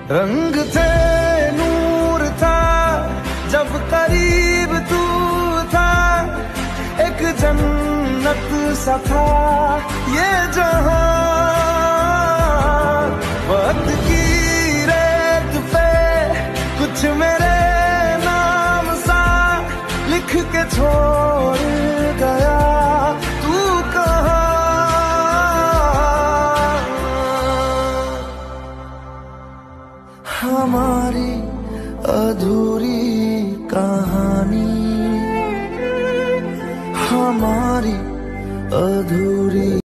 रंग थे, नूर था, जब करीब तू था, एक जन्नत सा था ये जहां। वक्त की रेत पे कुछ मेरे नाम सा लिख के छोड़ गया तू कहाँ। हमारी अधूरी कहानी, हमारी अधूरी